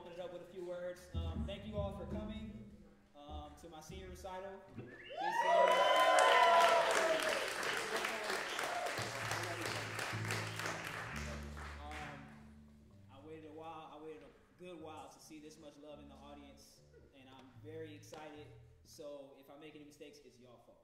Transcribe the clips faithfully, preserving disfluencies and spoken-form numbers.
open it up with a few words. Um, thank you all for coming um, to my senior recital. This is, um, I waited a while. I waited a good while to see this much love in the audience, and I'm very excited. So if I make any mistakes, it's y'all fault.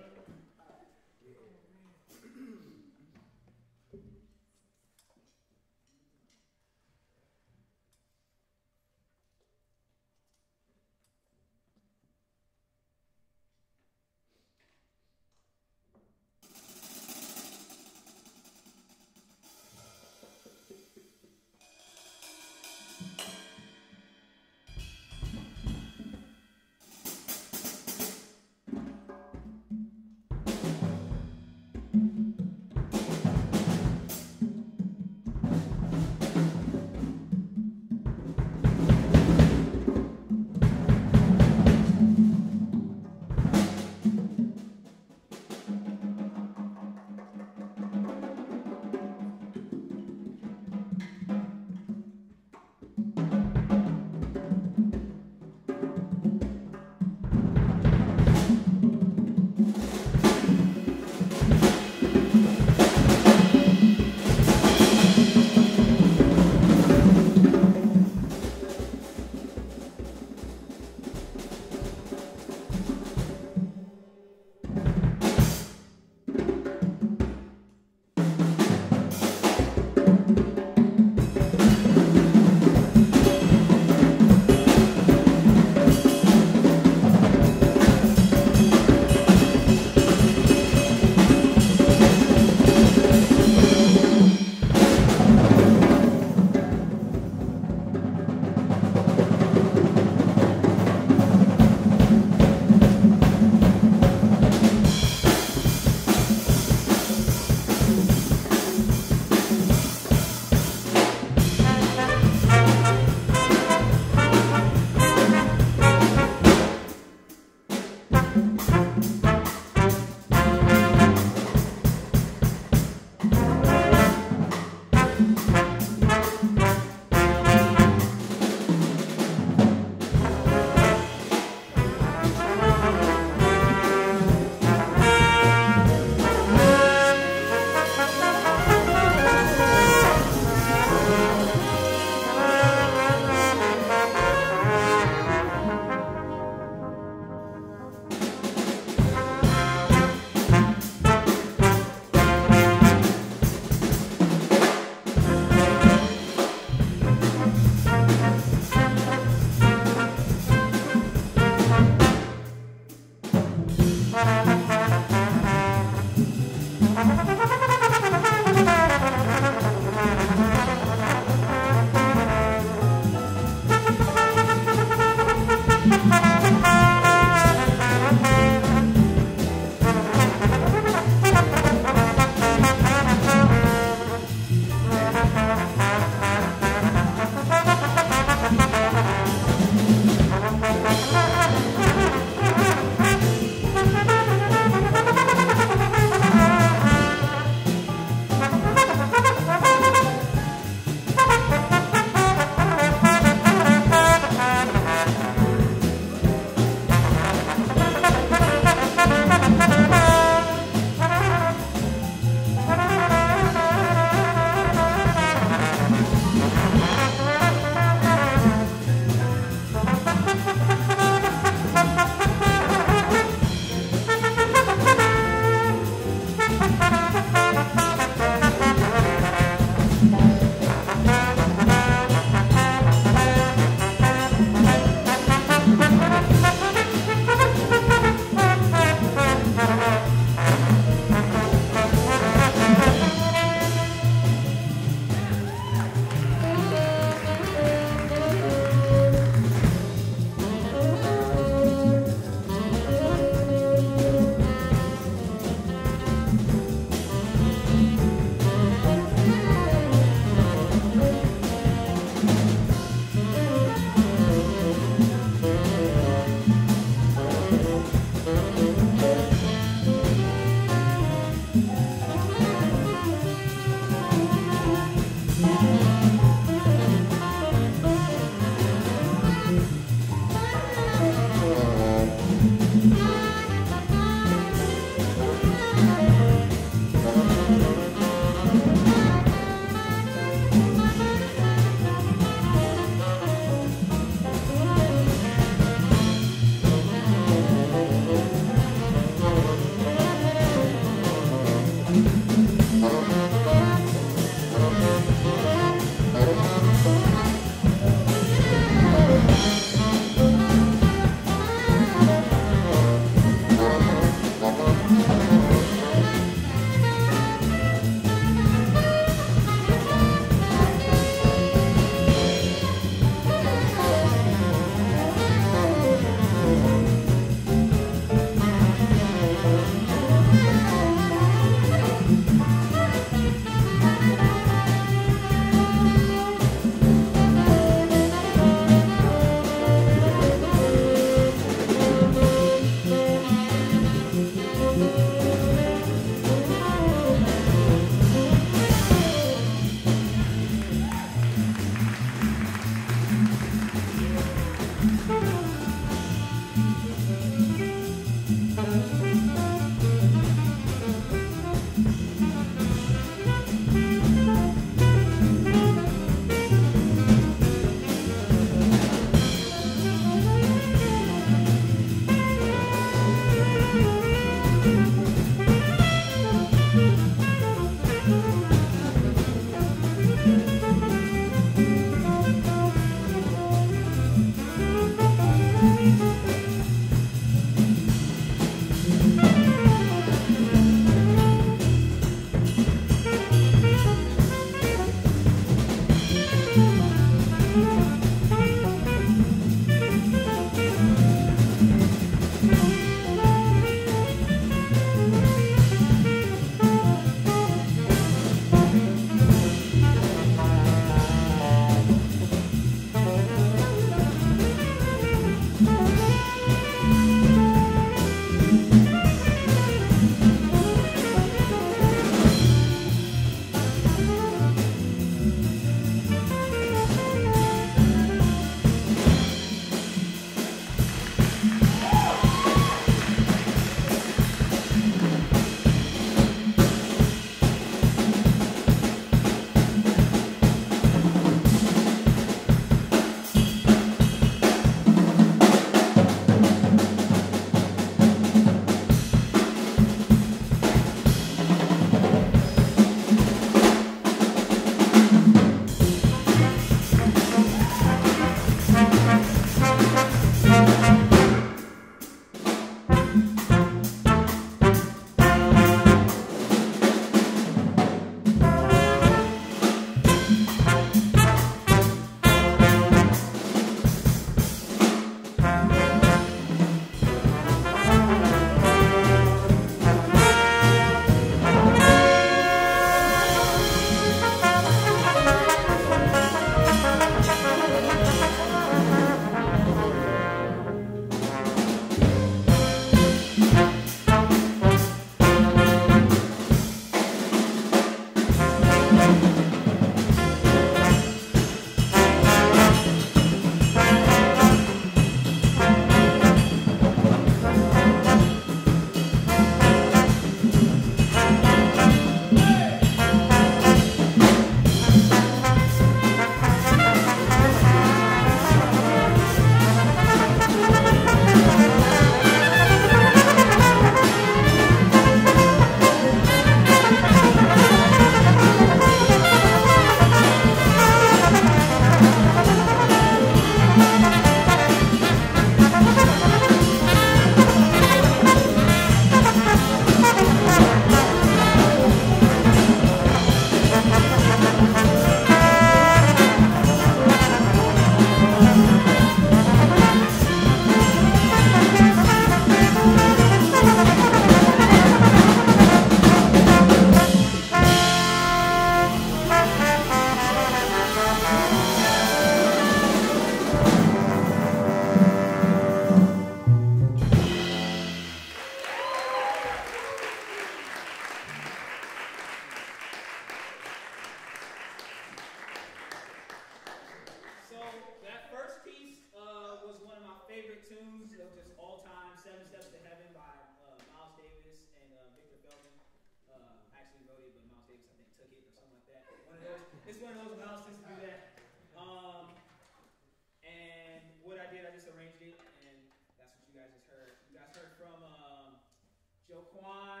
Uh, I actually wrote it, but Miles Davis, I think, took it or something like that. One of those, it's one of those Miles tends to do that. Um, and what I did, I just arranged it, and that's what you guys just heard. You guys heard from um, Joe Kwan.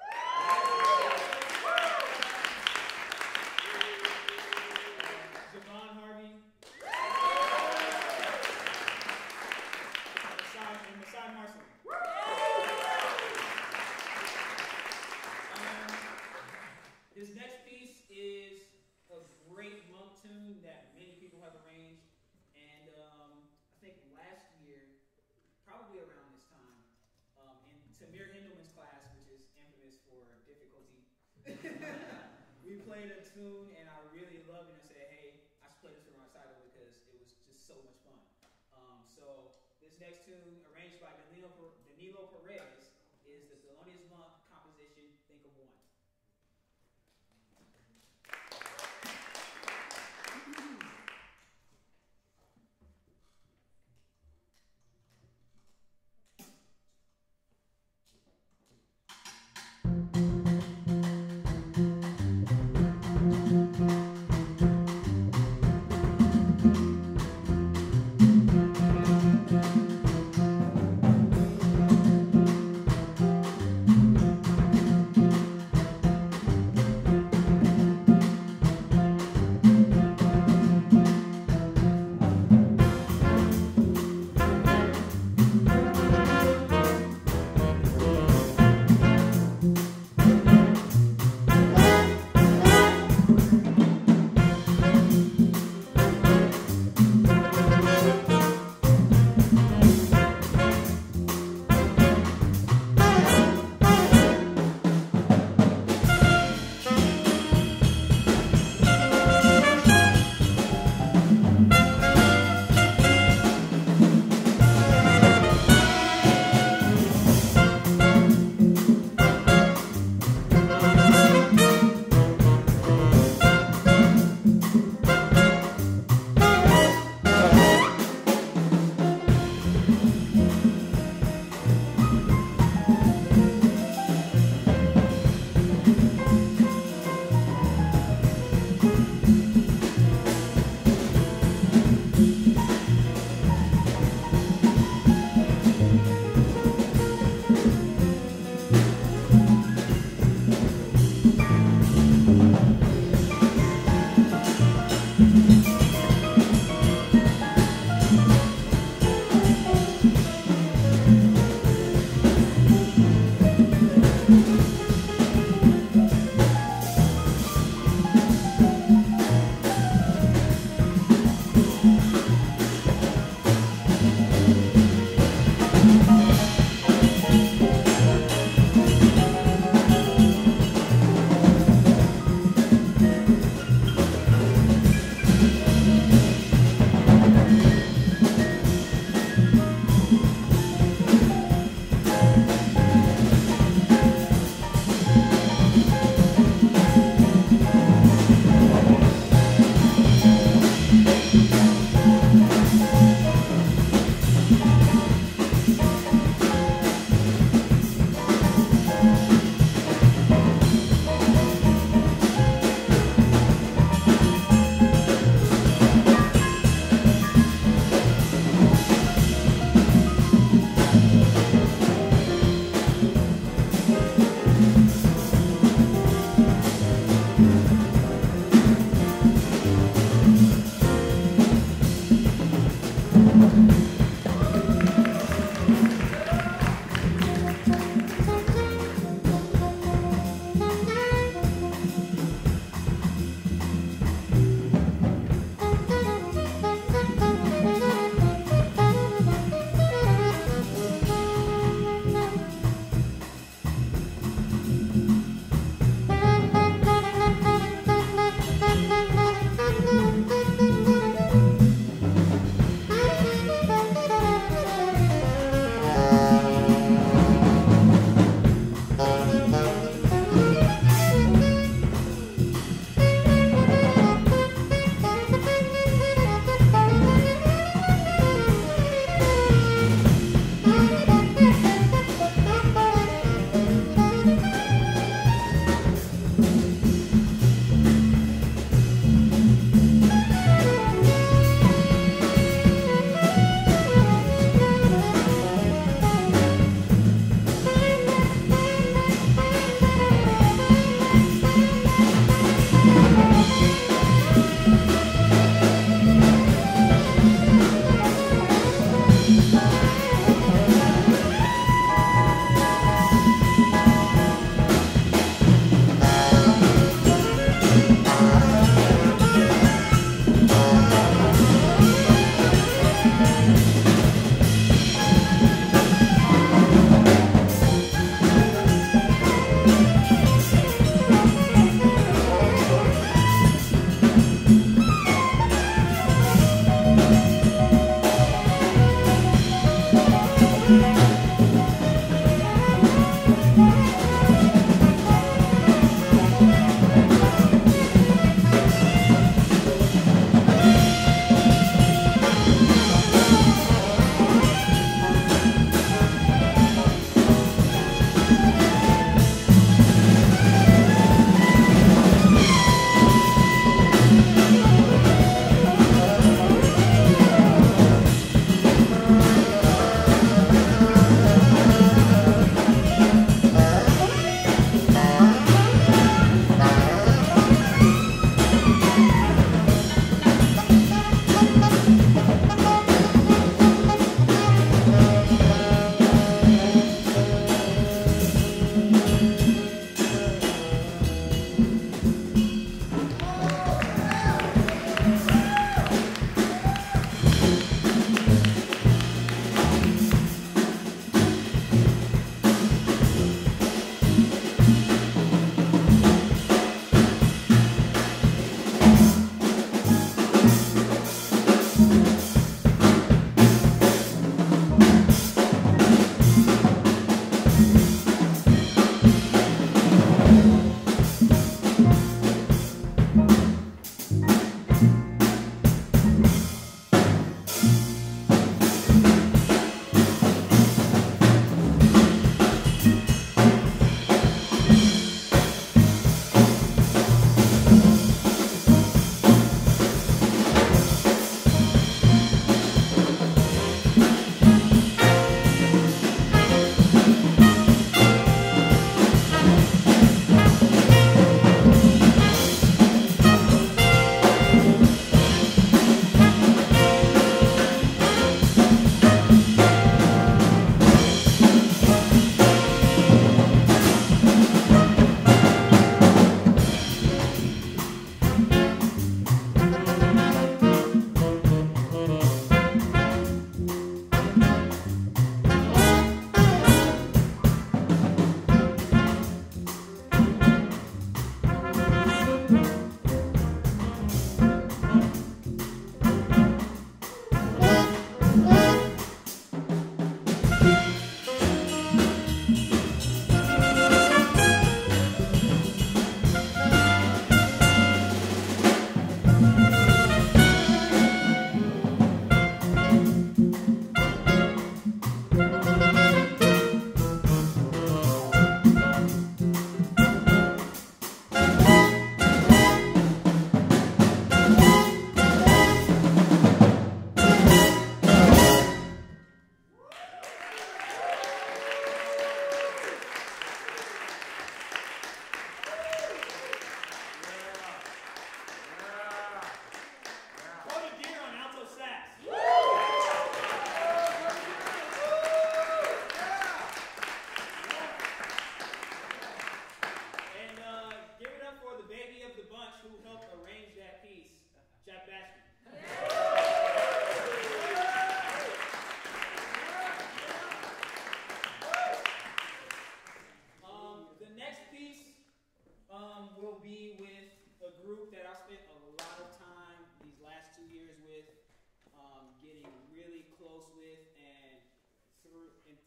Javon, Harvey. Masai, and Masai Marcelin. Um, this next piece is a great monk tune that many people have arranged, and um, I think last year, probably around this time, um, in Tamir Hindelman's class, which is infamous for difficulty, we played a tune, and I really loved it. And I said, hey, I should play this for Recital because it was just so much fun. Um, so this next tune, arranged by Danilo, Danilo Perez, is the Thelonious Monk composition, Think of One. Thank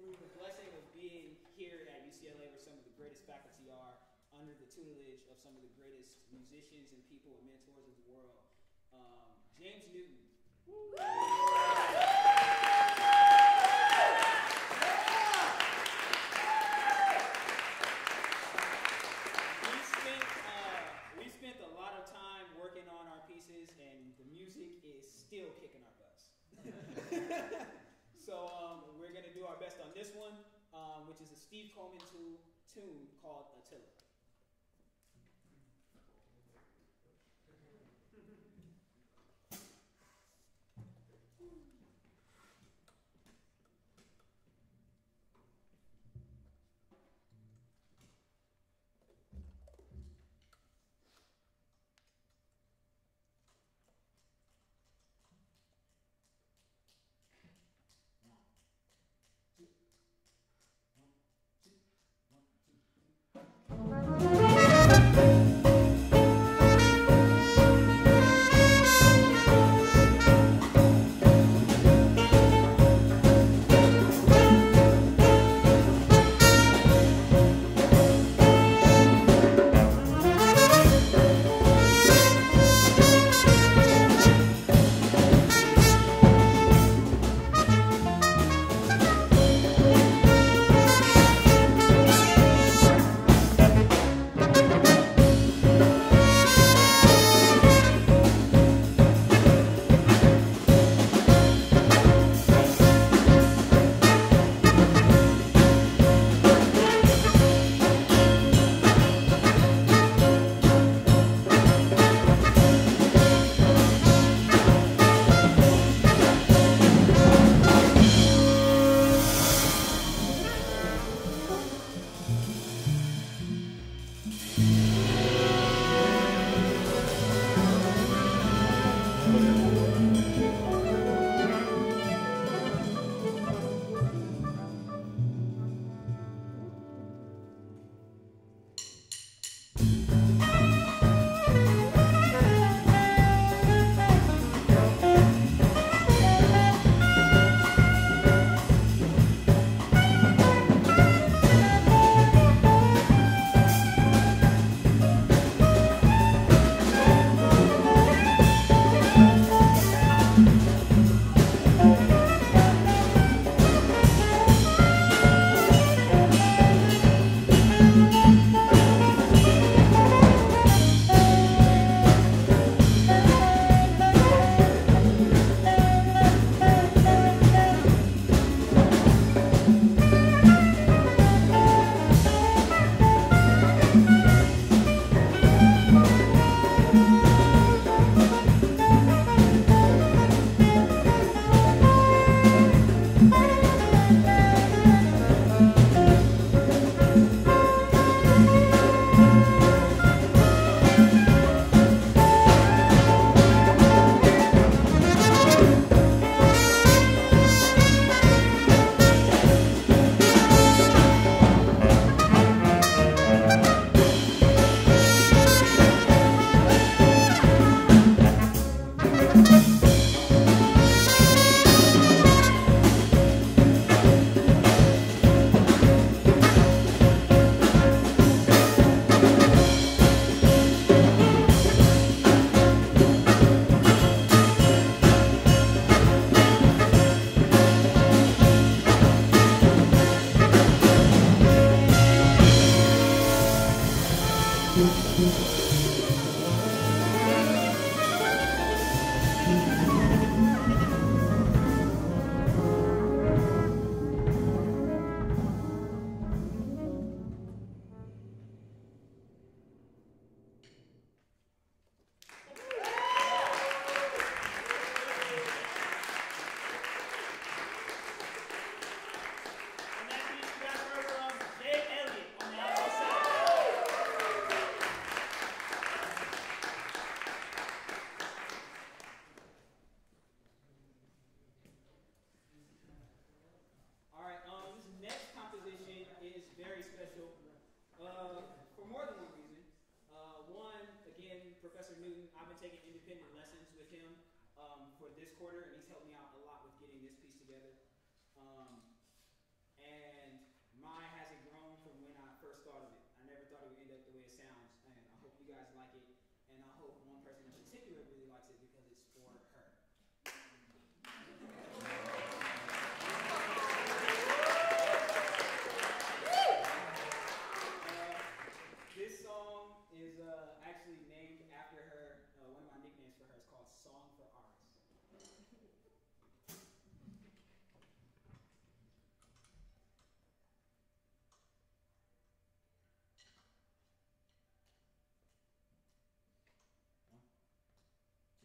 through the blessing of being here at U C L A, where some of the greatest faculty are, under the tutelage of some of the greatest musicians and people and mentors of the world, um, James Newton. Woo! Still kicking our butts. So um, we're going to do our best on this one, um, which is a Steve Coleman tu- tune called Attila. Professor Newton. I've been taking independent lessons with him um, for this quarter, and he's helped me out a lot with getting this piece together. Um, and particular really likes it because it's for her. This song is uh, actually named after her. Uh, one of my nicknames for her is called Song for Arys. One,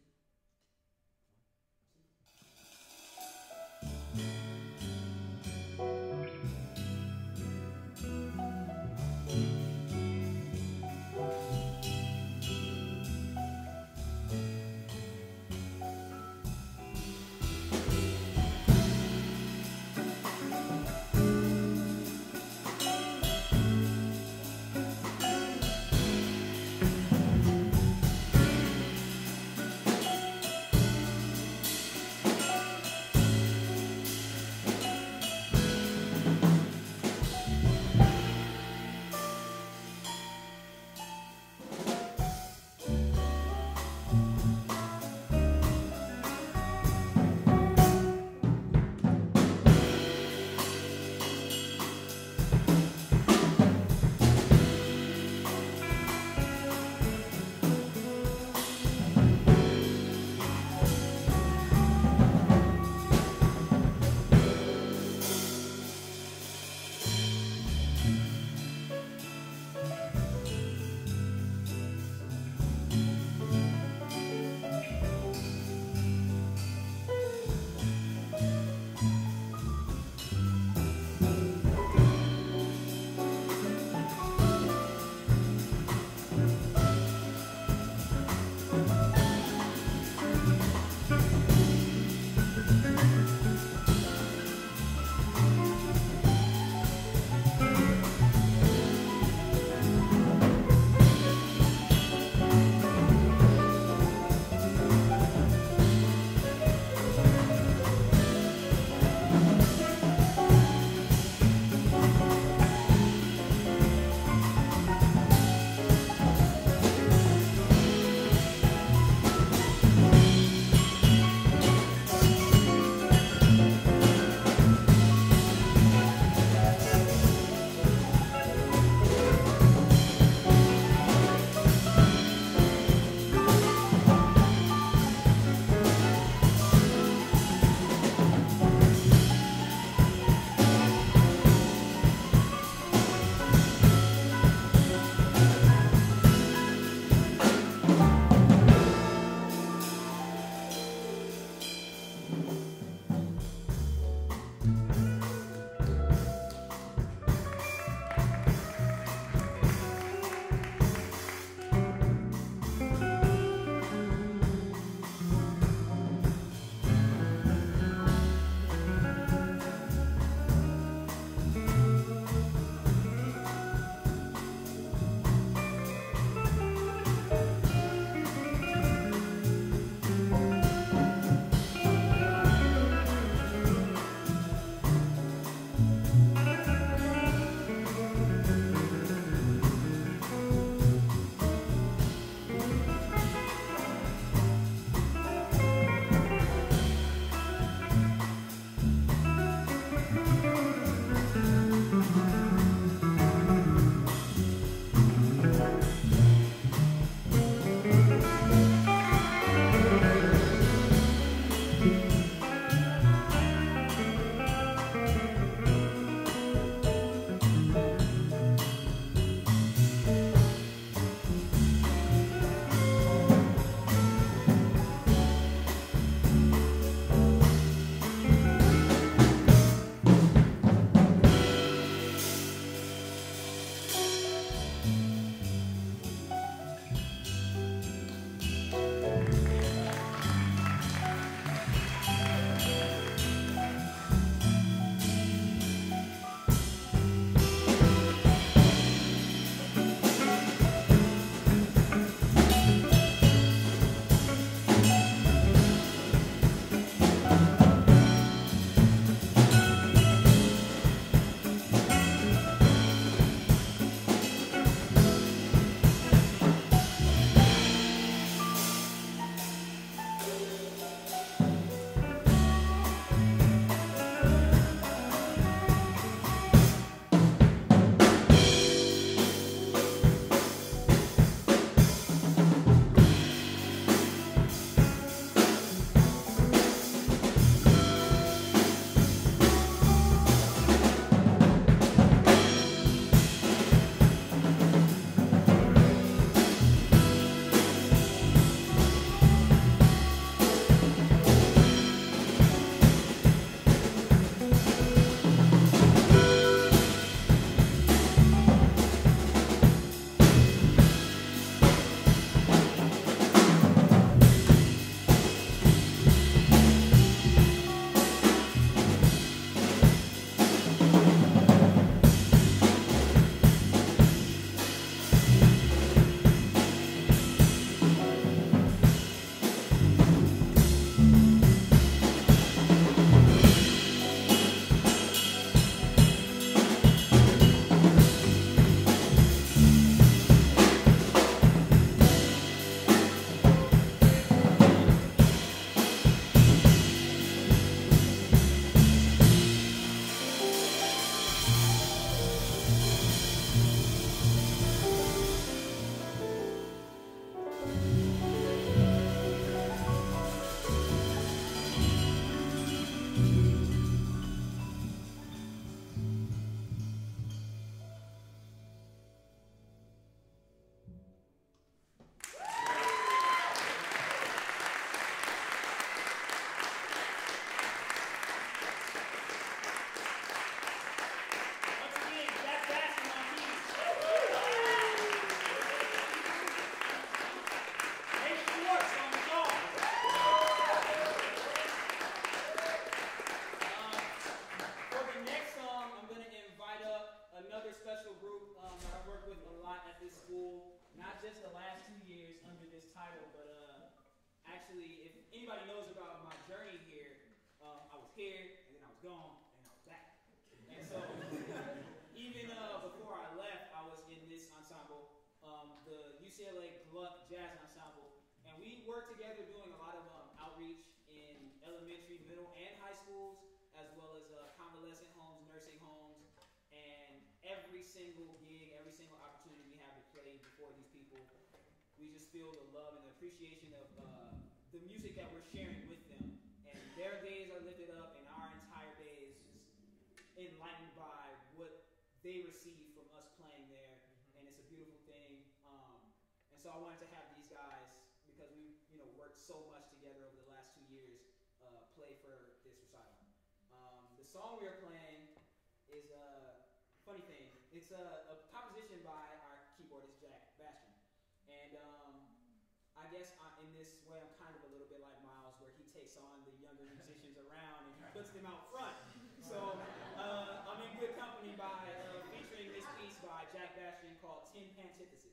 not just the last two years under this title, but uh, actually, if anybody knows about my journey here, um, I was here, and then I was gone, and I was back. And so, even uh, before I left, I was in this ensemble, um, the U C L A Gluck Jazz Ensemble, and we worked together doing a lot of um, outreach in elementary, middle, and high schools, as well as uh, convalescent homes, nursing homes, and every single gig, every single opportunity we have to play before these people, we just feel the love and the appreciation of uh, the music that we're sharing with them. And their days are lifted up, and our entire day is just enlightened by what they receive from us playing there, and it's a beautiful thing. Um, and so I wanted to have these guys, because we, you know, worked so much together over the last two years, uh, play for this recital. Um, the song we are playing is a funny thing. It's a, a composition by our keyboardist Jack Bastian, and um, I guess I, in this way I'm kind of a little bit like Miles, where he takes on the younger musicians around and he puts them out front. So uh, I'm in good company by uh, featuring this piece by Jack Bastian called Tin-Pantithesis.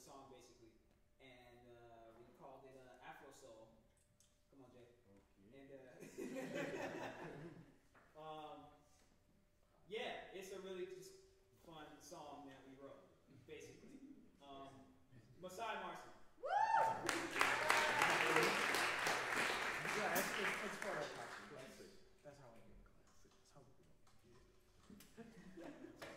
song basically, and uh, we called it uh, Afro Soul. Come on, Jay. Okay. And uh, um, yeah, it's a really just fun song that we wrote, basically. Um, Masai Marcelain. Woo! Yeah, that's, that's, that's part of our classic. That's how I get classic. That's how we do it.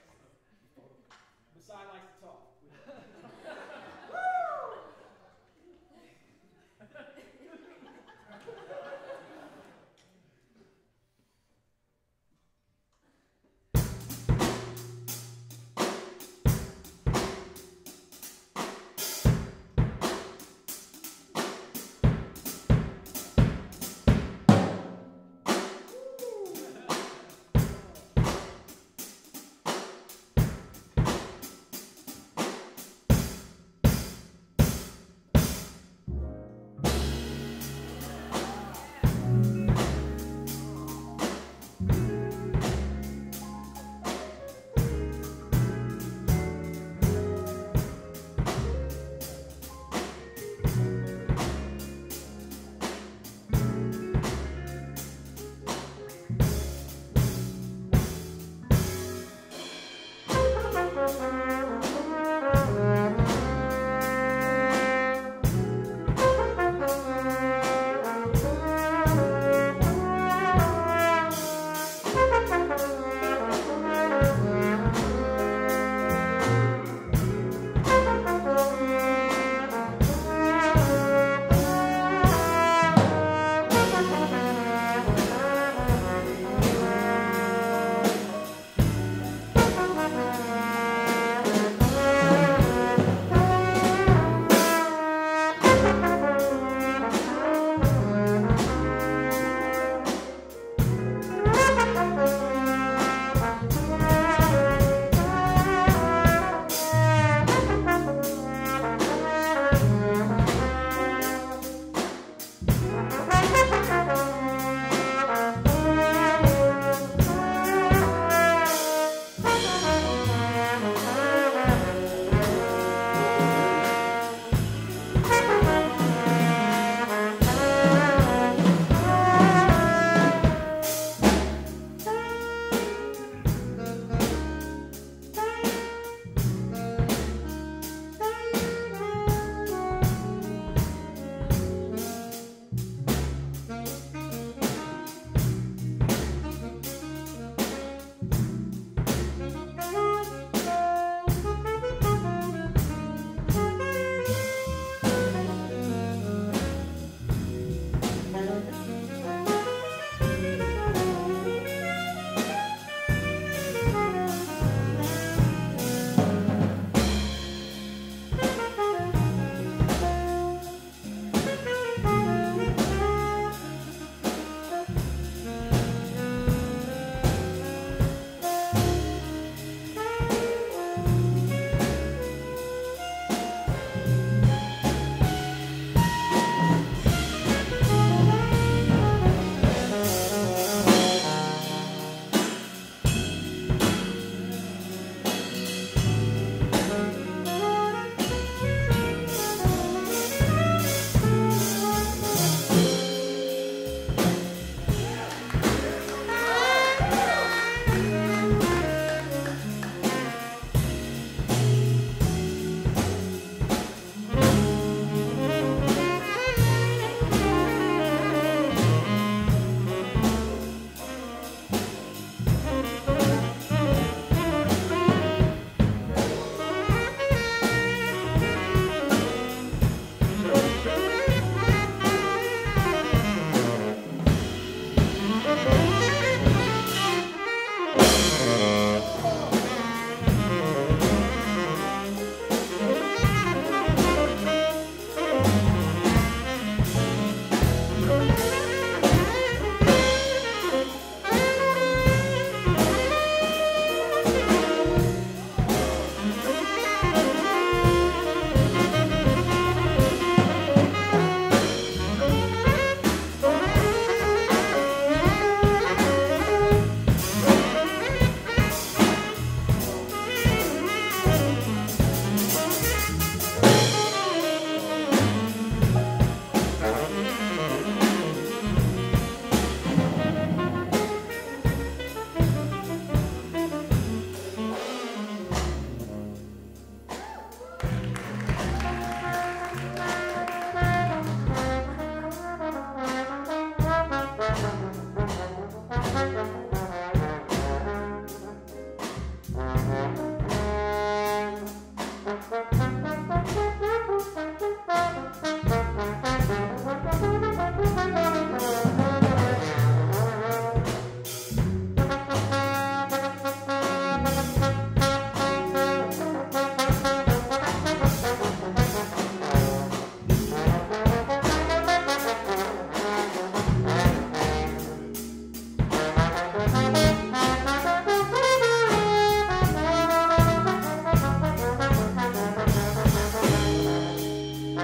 Masai likes to talk.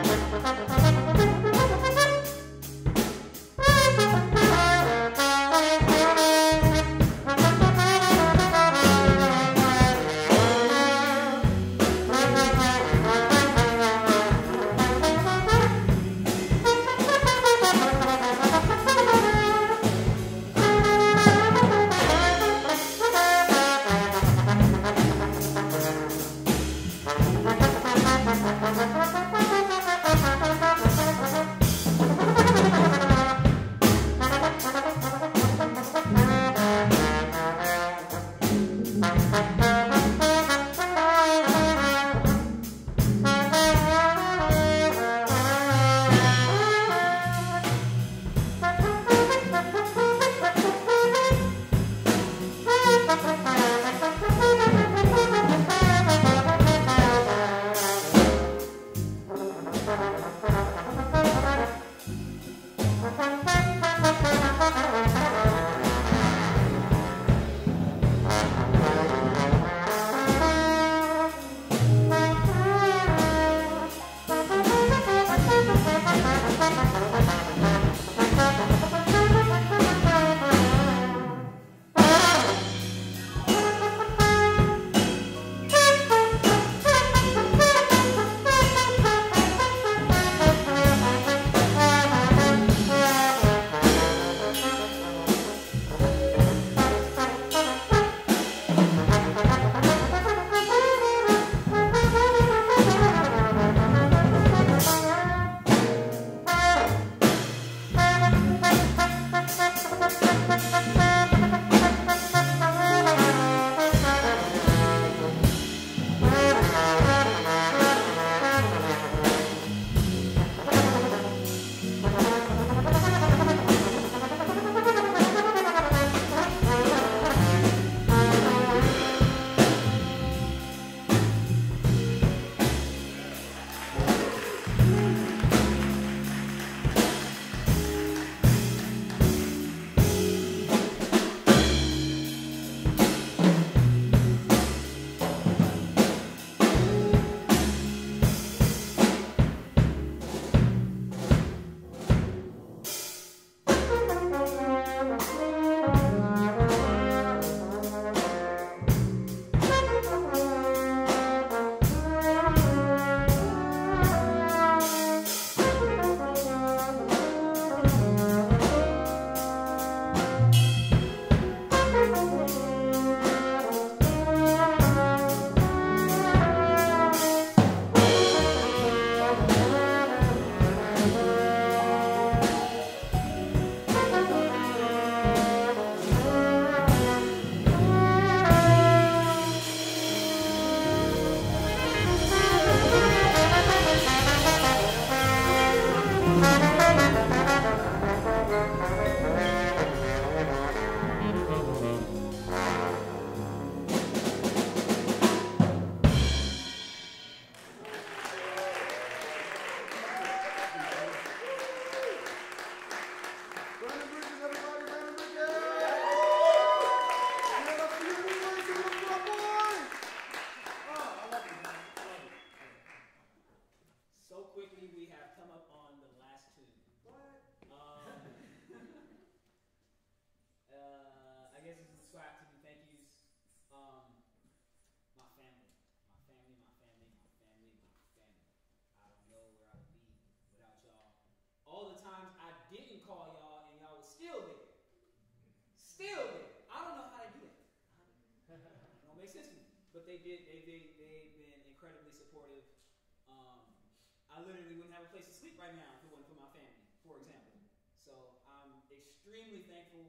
But they did. They they they've been incredibly supportive. Um, I literally wouldn't have a place to sleep right now if it wasn't for my family, for example. So I'm extremely thankful.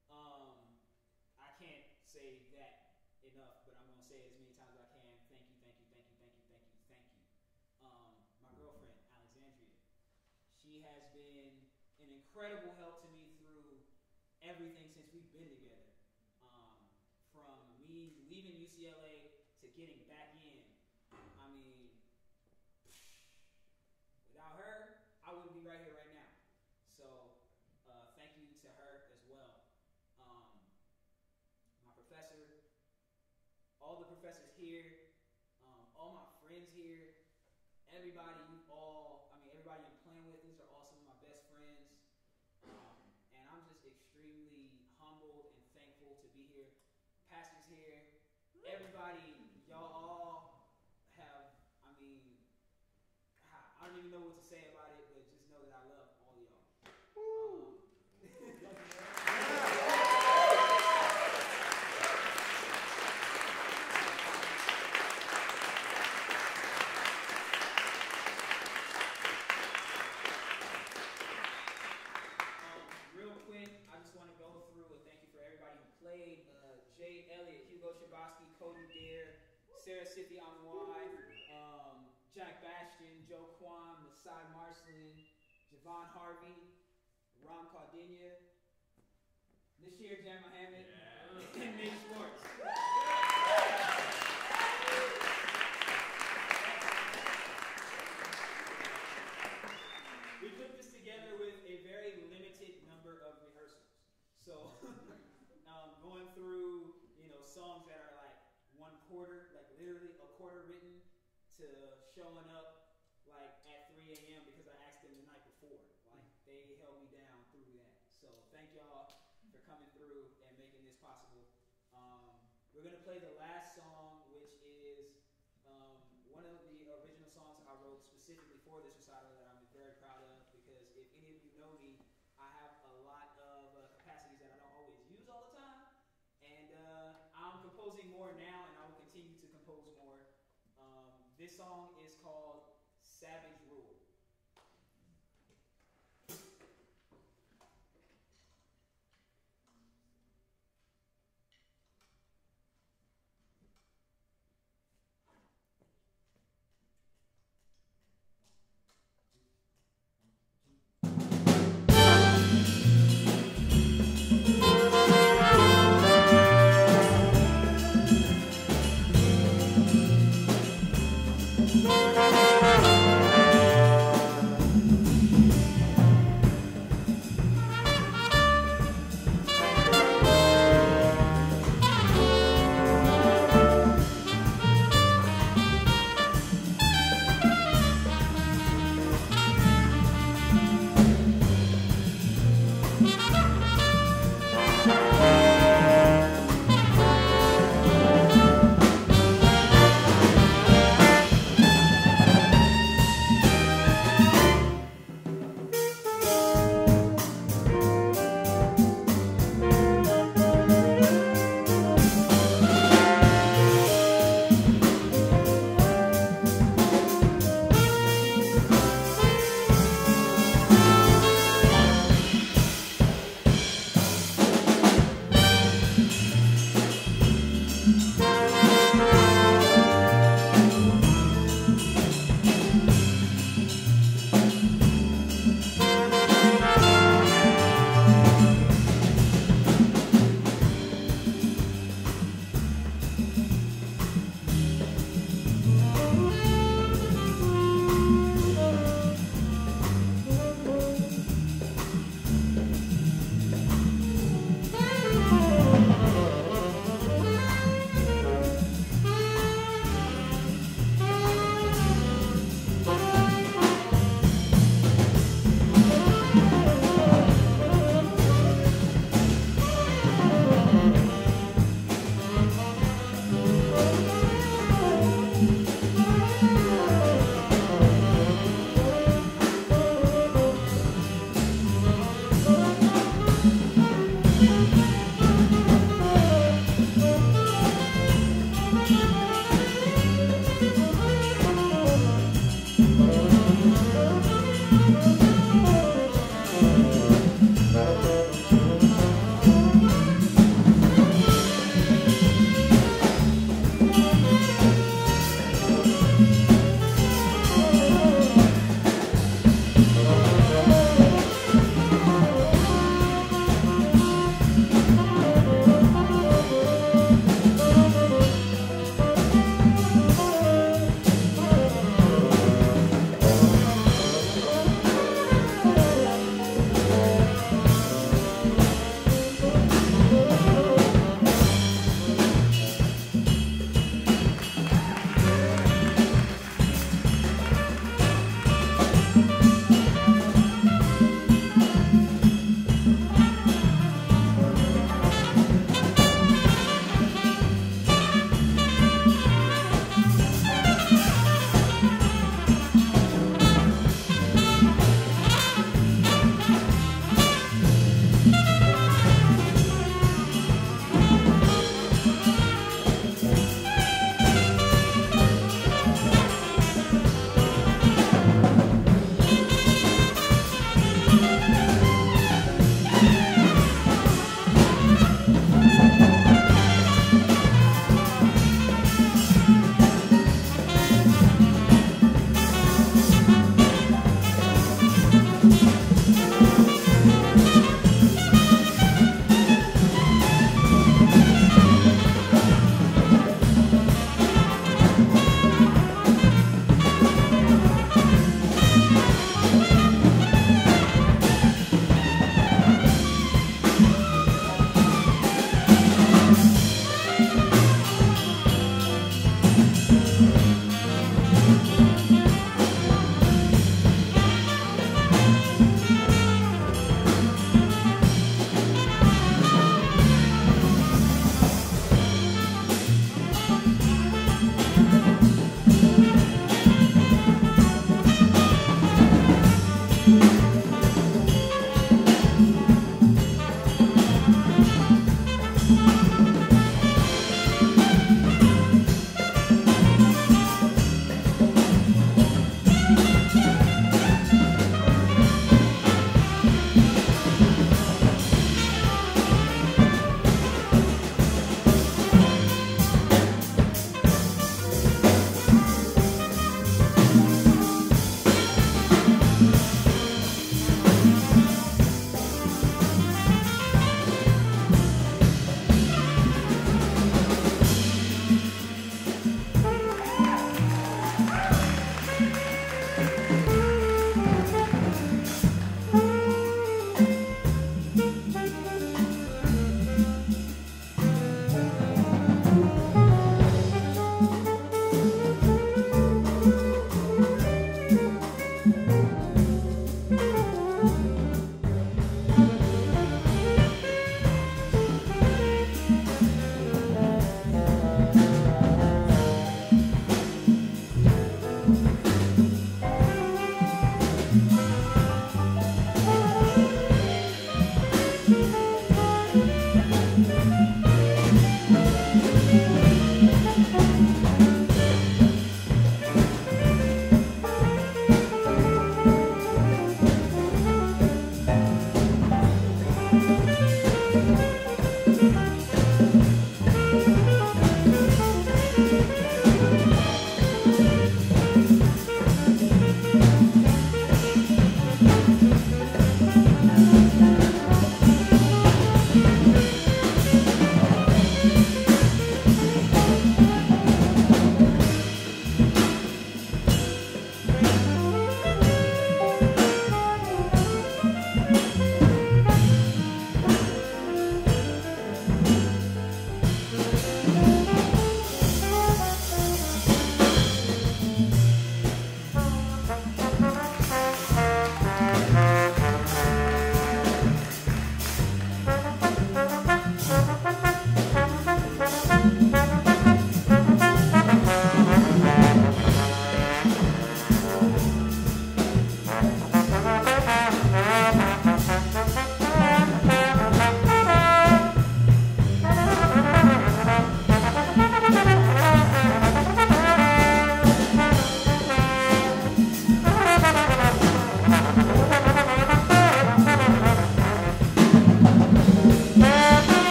Um, I can't say that enough, but I'm gonna say it as many times as I can. Thank you, thank you, thank you, thank you, thank you, thank you. Um, my girlfriend, Alexandria, she has been an incredible help to me through everything since we've been together. Um, from me leaving U C L A to getting back in. I mean, without her, I wouldn't be right here right now. So, uh, thank you to her as well. Um, my professor, all the professors here, um, all my friends here, everybody, you all, I pastors here, everybody, y'all all have, I mean, I don't even know what to say about it, but just know that I love all of y'all. Um, Sara, Sithi-Amnuai, um, Jack Bastian, Joe Kwan, Masai, Marcelin, Javon, Harvey, Ron Kaudinya, Nashir, Janmohammed, yeah. and Nick Schwartz. We put this together with a very limited number of rehearsals. So, um, going through, you know, songs that are like one quarter, like literally a quarter written, to showing up like at three a m because I asked them the night before. Like they held me down through that. So thank y'all for coming through and making this possible. Um, we're gonna play the last song, which is um, one of the original songs I wrote specifically for this recital that I'm very proud of, because if any of you know me, I have a lot of uh, capacities that I don't always use all the time. And uh, I'm composing more now, and I will continue to compose more. Um, this song is called Savage Rule.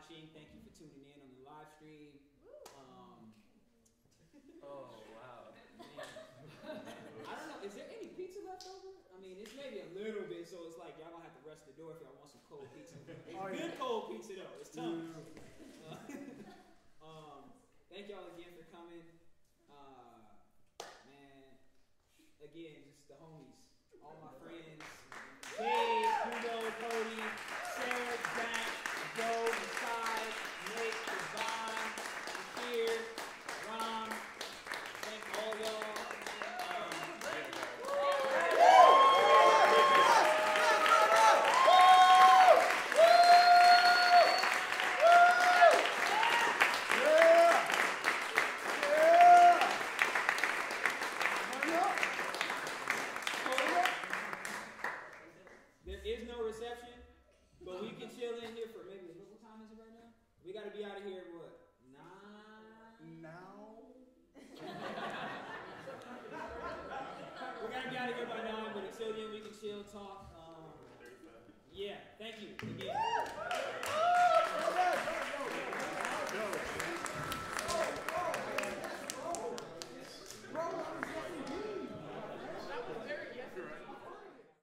watching. Thank you for tuning in on the live stream. Um, Oh, wow. man. I don't know. Is there any pizza left over? I mean, it's maybe a little bit, so it's like y'all gonna have to rush the door if y'all want some cold pizza. It's Oh, good yeah. cold pizza though. It's tough. Uh, um, thank y'all again for coming. Uh, man, again, just the homies, all my friends. Dave, Hugo, Cody, Sarah, Jack, Joe, Masai, Nick, Javon, Nashir, Ron. Thank all y'all. There is no reception, but we can chill in here for maybe, what time is it right now? We got to be out of here at what? Nine? Now? We're going to be out of here by nine, but until then we can chill, talk. Um, yeah, thank you. Again,